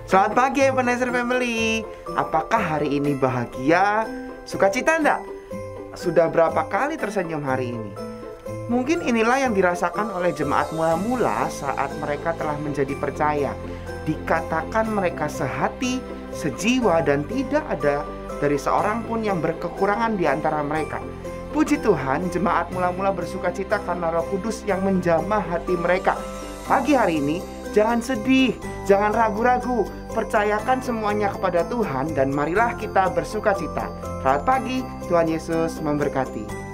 Selamat pagi Ebenezer Family. Apakah hari ini bahagia? Sukacita enggak? Sudah berapa kali tersenyum hari ini? Mungkin inilah yang dirasakan oleh jemaat mula-mula saat mereka telah menjadi percaya. Dikatakan mereka sehati, sejiwa, dan tidak ada dari seorang pun yang berkekurangan di antara mereka. Puji Tuhan, jemaat mula-mula bersukacita karena Roh Kudus yang menjamah hati mereka. Pagi hari ini, jangan sedih, jangan ragu-ragu. Percayakan semuanya kepada Tuhan dan marilah kita bersukacita. Selamat pagi, Tuhan Yesus memberkati.